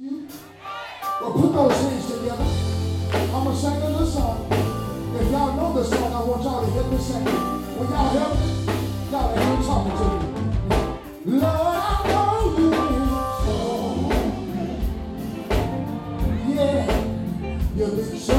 Well, put those hands together. I'm going to sing a little song. If y'all know the song, I want y'all to help me sing. When y'all help me, y'all ain't even talking to me. Lord, I know you so. Yeah, you've been so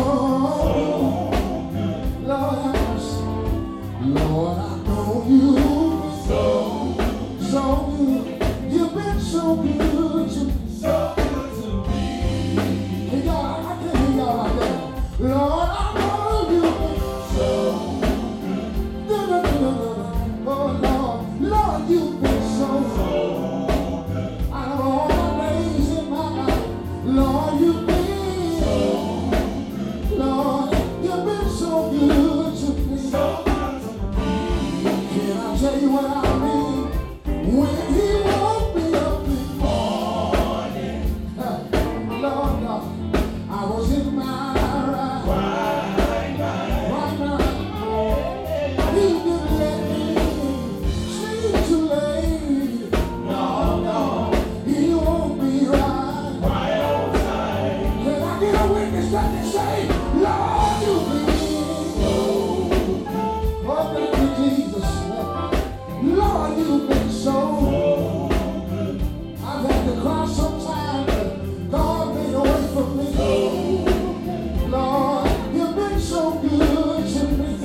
good. Lord, have mercy. Lord, I know you so good. You've been so good to me. So good to me. Hey, y'all, I can't hear y'all like that. Lord, I know you so good. Oh, Lord, Lord, you've been so good. Out of all the days in my life, Lord, you've been so good. Lord, you've been so good to me. So good to me. Can I tell you what I mean? When he woke me up this morning, Lord God, I was in my right mind. He didn't let me sleep too late. No, he woke me right on time. Can I get a witness that can say, Lord, you've been so good. Oh, thank you, Jesus. Lord, you've been so good. I've had to cry sometimes, but God made a way for me. Lord, you've been so good to me.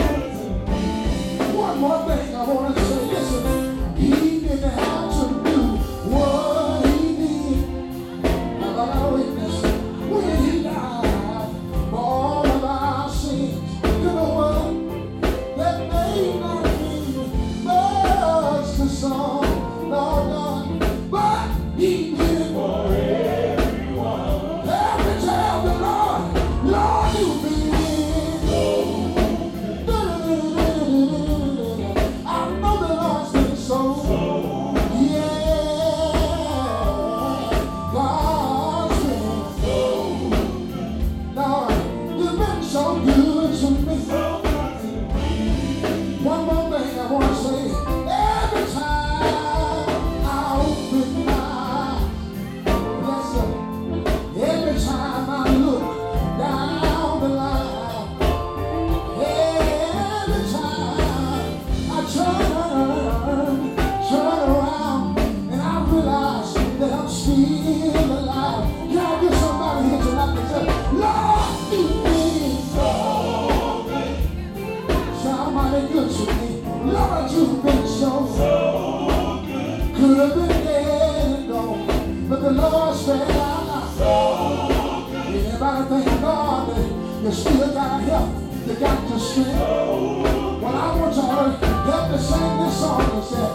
One more thing I want to say, listen, he didn't have to do what he did. Have I got a witness? When he died for all of our sins, you know what? That may not be much to some, Lord God, but he did it for everyone. Every child of the Lord, Lord, you've been so good. I know the Lord's been so, yeah, God's been so, Lord, you've been so good to me. One more thing I want to say, every time I open my eyes, bless her, every time I look down the line, every time I turn around, and I realize that I'm still alive. Can I get somebody here tonight that says, Lord, you've been so good. Somebody good to me. Lord, you've been so good. Could have been dead and gone, but the Lord spared our life. Anybody thank God that you still got health, you got your strength? Well, I want y'all to help me sing this song and say,